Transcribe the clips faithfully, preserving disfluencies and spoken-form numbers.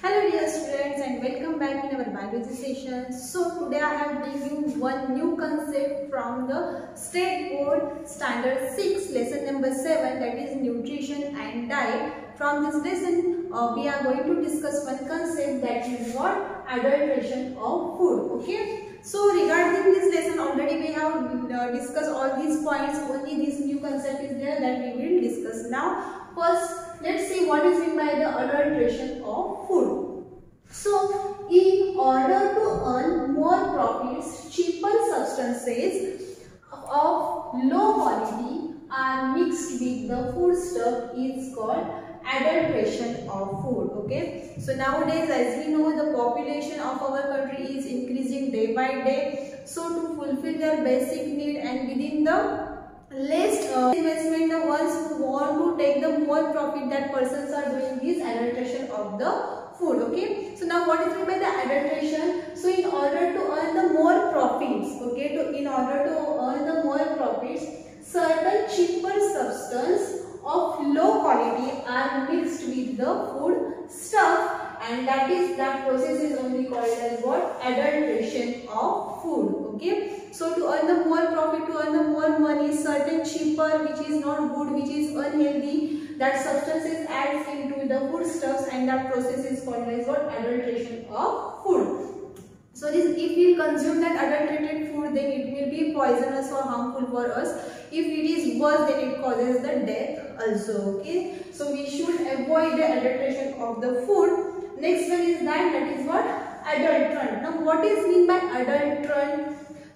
Hello dear students and welcome back in our biology session. So today I have bring you one new concept from the State Board Standard six lesson number seven, that is nutrition and diet. From this lesson uh, we are going to discuss one concept, that is what? Adulteration of food. Okay. So regarding this lesson already we have uh, discussed all these points. Only this new concept is there that we will discuss now. First, let's see what is meant by the adulteration of food. So, in order to earn more profits, cheaper substances of low quality are mixed with the food stuff is called adulteration of food. Okay. So nowadays, as we know, the population of our country is increasing day by day. So to fulfill their basic need and within the less uh, investment, the ones who want to take the more profit, that persons are doing this adulteration of the food. Okay. So now what is meant by the adulteration? So in order to earn the more profits, okay, to in order to earn the more profits, certain cheaper substance of low quality are mixed with the food stuff, and that is that process is only called as what? Adulteration of food. Okay. So to earn the more profit, to earn the more money, certain cheaper which is not good, which is unhealthy, that substance is added into the food stuffs, and that process is called as what? Adulteration of food. So this, if we consume that adulterated food, then it will be poisonous or harmful for us. If it is worse, then it causes the death also. Okay. So we should avoid the adulteration of the food. Next one is that, that is what? Adulterant. Now what is mean by adulterant?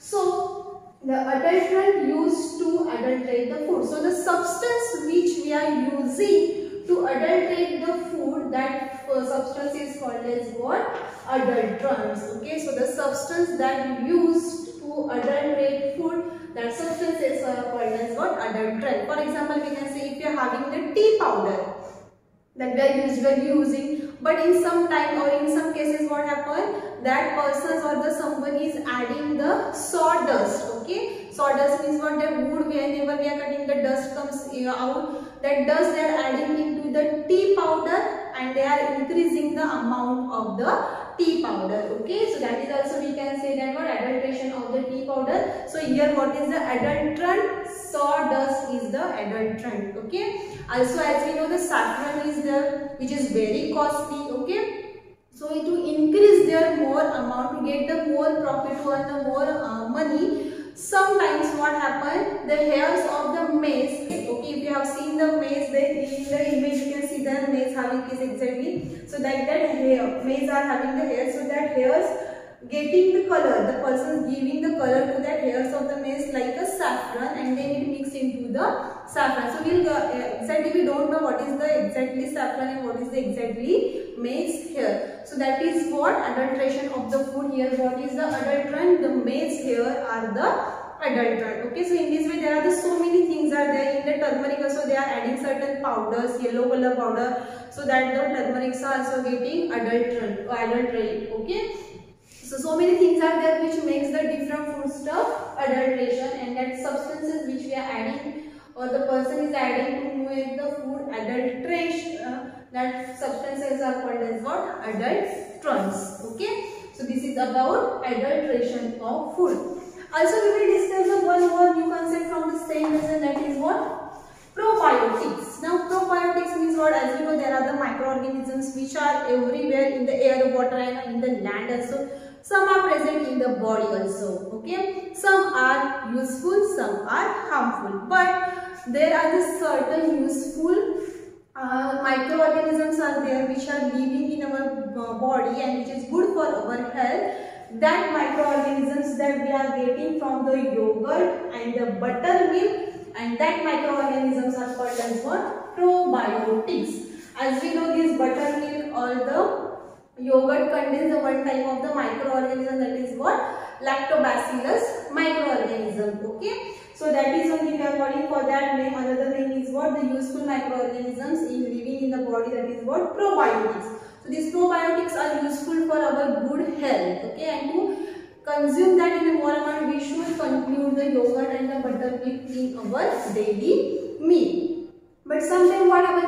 So the adulterant used to adulterate the food. So the substance which we are using to adulterate the food, that uh, substance is called as what? Adulterants. Okay. So the substance that used to adulterate food, that substance is uh, called as what? Adulterant. For example, we can say if you are having the tea powder that we are usually using, but in some time or in some cases what happen, that persons or the someone is adding the sawdust. Okay. Sawdust means what? The wood, whenever we are cutting, the dust comes out, that dust they are adding into the tea powder, and they are increasing the amount of the tea powder. Okay. So that is also we can say that what? Adulteration of the tea powder. So here what is the adulterant? Sawdust is the adulterant. Okay. Also, as we know, the saffron is there, which is very costly. Okay. So to increase their more amount, to get the more profit, to earn the more uh, money, sometimes what happen, the hairs of the maize, okay, if you have seen the maize, then in the image you can see the maize having this exactly. So like that hair, maize are having the hair, so that hairs getting the color, the person giving the color to that hairs of the maize like a saffron, and then it mixed into the saffron. So we'll uh, exactly we don't know what is the exactly saffron and what is the exactly maize hair. So that is what? Adulteration of the food. Here what is the adulterant? The maize hair are the adulterant. Okay. So in this way there are the so many things are there. In the turmeric also they are adding certain powders, yellow color powder, so that the turmerics are also getting adulterant or adulterate. Okay. So, so many things are there which makes the different food stuff adulteration, and that substances which we are adding or the person is adding to make the food adulteration, uh, that substances are called as what? Adulterants. Okay. So this is about adulteration of food. Also we will discuss one more new concept from the same lesson, that is what? Probiotics. Now probiotics means what? As you know, there are the microorganisms which are everywhere in the air, water, and in the land also. Some are present in the body also. Okay. Some are useful, some are harmful. But there are the certain useful uh, microorganisms are there which are living in our body and which is good for our health. That microorganisms that we are getting from the yogurt and the buttermilk, and that microorganisms are called as what? Probiotics. As we know, this buttermilk or the yogurt contains the one type of the microorganism, that is what? Lactobacillus microorganism. Okay. So that is only we are calling for that name. Another name is what? The useful microorganisms in living in the body, that is what? Probiotics. So these probiotics are useful for our good health. Okay. And to consume that in a more amount, we should conclude the yogurt and the buttermilk in our daily meal. But sometimes what happens, we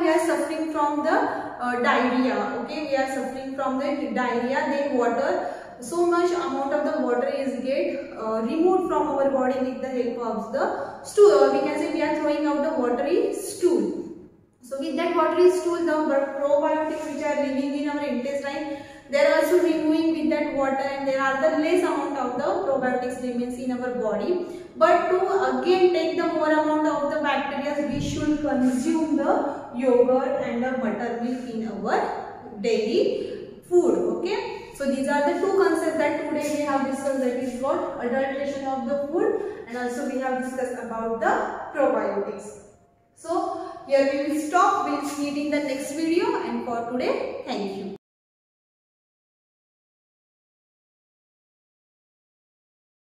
we are suffering from the uh, diarrhea. Okay, we are suffering from the diarrhea. Then water, so much amount of the water is get uh, removed from our body with the help of the stool. Or we can say we are throwing out the watery stool. So with that watery stool, the probiotics which are living in our intestine, they are also removing with that water, and there are the less amount of the probiotics remains in our body. But to again take the more amount of the bacteria, we should consume the yogurt and the buttermilk in our daily food. Okay. So these are the two concepts that today we have discussed, that is what adulteration of the food, and also we have discussed about the probiotics. So here we will stop. We will meet in the next video, and for today, thank you.